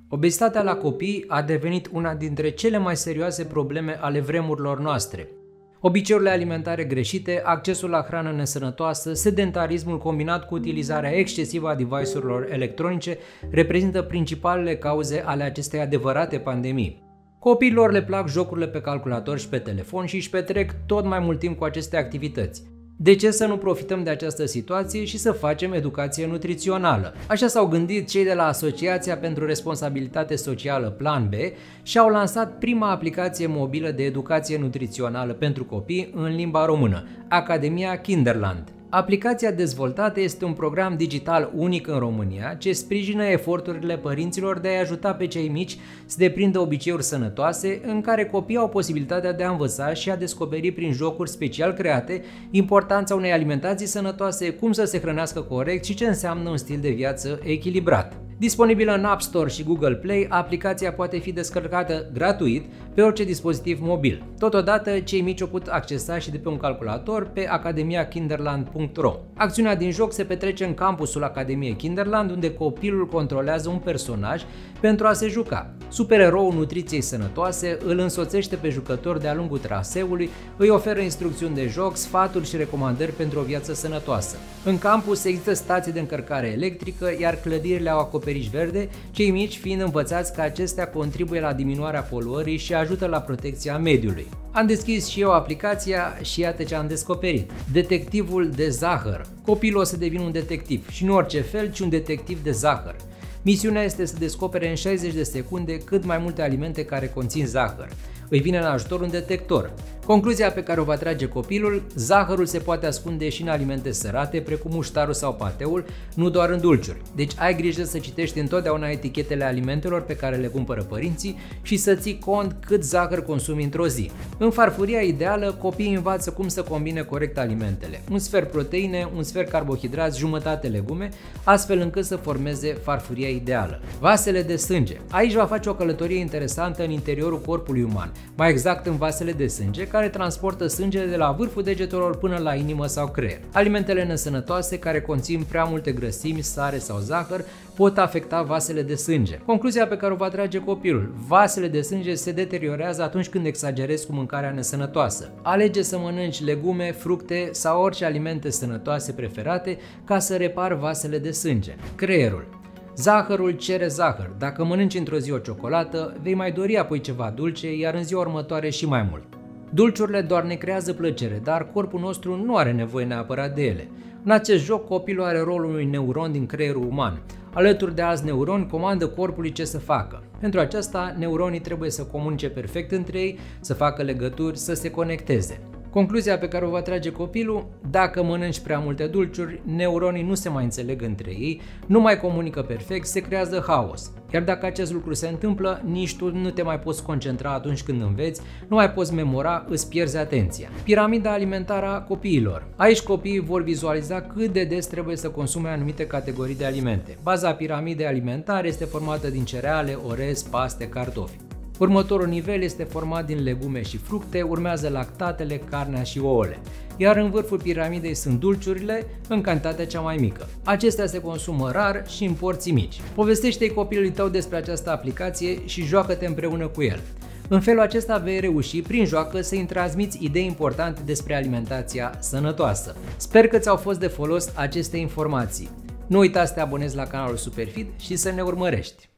Obezitatea la copii a devenit una dintre cele mai serioase probleme ale vremurilor noastre. Obiceiurile alimentare greșite, accesul la hrană nesănătoasă, sedentarismul combinat cu utilizarea excesivă a device-urilor electronice reprezintă principalele cauze ale acestei adevărate pandemii. Copiilor le plac jocurile pe calculator și pe telefon și își petrec tot mai mult timp cu aceste activități. De ce să nu profităm de această situație și să facem educație nutrițională? Așa s-au gândit cei de la Asociația pentru Responsabilitate Socială Plan B și au lansat prima aplicație mobilă de educație nutrițională pentru copii în limba română, Academia Kinderland. Aplicația dezvoltată este un program digital unic în România ce sprijină eforturile părinților de a ajuta pe cei mici să deprindă obiceiuri sănătoase, în care copiii au posibilitatea de a învăța și a descoperi prin jocuri special create importanța unei alimentații sănătoase, cum să se hrănească corect și ce înseamnă un stil de viață echilibrat. Disponibilă în App Store și Google Play, aplicația poate fi descărcată gratuit pe orice dispozitiv mobil. Totodată, cei mici o pot accesa și de pe un calculator pe academiakinderland.ro. Acțiunea din joc se petrece în campusul Academiei Kinderland, unde copilul controlează un personaj pentru a se juca. Supereroul nutriției sănătoase îl însoțește pe jucător de-a lungul traseului, îi oferă instrucțiuni de joc, sfaturi și recomandări pentru o viață sănătoasă. În campus există stații de încărcare electrică, iar clădirile au acoperiș verde, cei mici fiind învățați că acestea contribuie la diminuarea poluării și ajută la protecția mediului. Am deschis și eu aplicația și iată ce am descoperit. Detectivul de zahăr. Copilul o să devină un detectiv și nu orice fel, ci un detectiv de zahăr. Misiunea este să descopere în 60 de secunde cât mai multe alimente care conțin zahăr. Îi vine în ajutor un detector. Concluzia pe care o va trage copilul: zahărul se poate ascunde și în alimente sărate, precum muștarul sau pateul, nu doar în dulciuri. Deci ai grijă să citești întotdeauna etichetele alimentelor pe care le cumpără părinții și să ții cont cât zahăr consumi într-o zi. În farfuria ideală, copiii învață cum să combine corect alimentele. Un sfert proteine, un sfert carbohidrați, jumătate legume, astfel încât să formeze farfuria ideală. Vasele de sânge. Aici va face o călătorie interesantă în interiorul corpului uman, mai exact în vasele de sânge, care transportă sângele de la vârful degetelor până la inimă sau creier. Alimentele nesănătoase care conțin prea multe grăsimi, sare sau zahăr pot afecta vasele de sânge. Concluzia pe care o va trage copilul: vasele de sânge se deteriorează atunci când exagerezi cu mâncarea nesănătoasă. Alege să mănânci legume, fructe sau orice alimente sănătoase preferate ca să repari vasele de sânge. Creierul. Zahărul cere zahăr. Dacă mănânci într-o zi o ciocolată, vei mai dori apoi ceva dulce, iar în ziua următoare și mai mult. Dulciurile doar ne creează plăcere, dar corpul nostru nu are nevoie neapărat de ele. În acest joc, copilul are rolul unui neuron din creierul uman. Alături de alți neuroni, comandă corpului ce să facă. Pentru aceasta, neuronii trebuie să comunice perfect între ei, să facă legături, să se conecteze. Concluzia pe care o va trage copilul: dacă mănânci prea multe dulciuri, neuronii nu se mai înțeleg între ei, nu mai comunică perfect, se creează haos. Iar dacă acest lucru se întâmplă, nici tu nu te mai poți concentra atunci când înveți, nu mai poți memora, îți pierzi atenția. Piramida alimentară a copiilor. Aici copiii vor vizualiza cât de des trebuie să consume anumite categorii de alimente. Baza piramidei alimentare este formată din cereale, orez, paste, cartofi. Următorul nivel este format din legume și fructe, urmează lactatele, carnea și ouăle. Iar în vârful piramidei sunt dulciurile, în cantitatea cea mai mică. Acestea se consumă rar și în porții mici. Povestește-i copilului tău despre această aplicație și joacă-te împreună cu el. În felul acesta vei reuși, prin joacă, să-i transmiți idei importante despre alimentația sănătoasă. Sper că ți-au fost de folos aceste informații. Nu uita să te abonezi la canalul Superfit și să ne urmărești!